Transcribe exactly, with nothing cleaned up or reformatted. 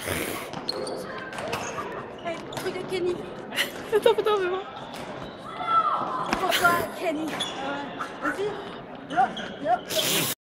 Hey, regarde Kenny. Attends, attends, fais voir. Pourquoi Kenny? Vas-y.